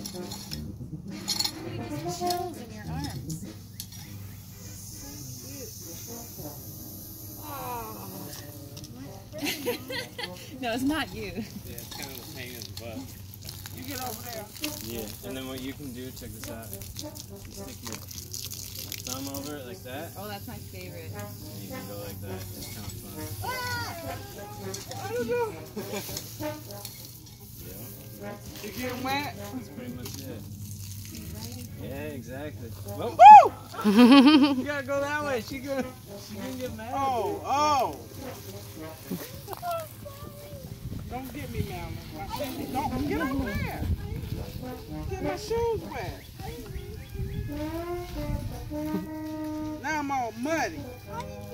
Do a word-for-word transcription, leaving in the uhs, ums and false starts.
Just chills in your arms. No, it's not you. Yeah, it's kind of a pain in the butt. You get over there. Yeah, and then what you can do, check this out. You stick your thumb over it like that. Oh, that's my favorite. And you can go like that. It's kind of fun. I don't know. Yeah. You get wet? That's pretty much it. Yeah, exactly. Whoa. Woo! You gotta go that way. She gonna, she gonna get mad. Oh, oh. Don't get me, Mama. Don't get over there. Get my shoes wet. Now I'm all muddy.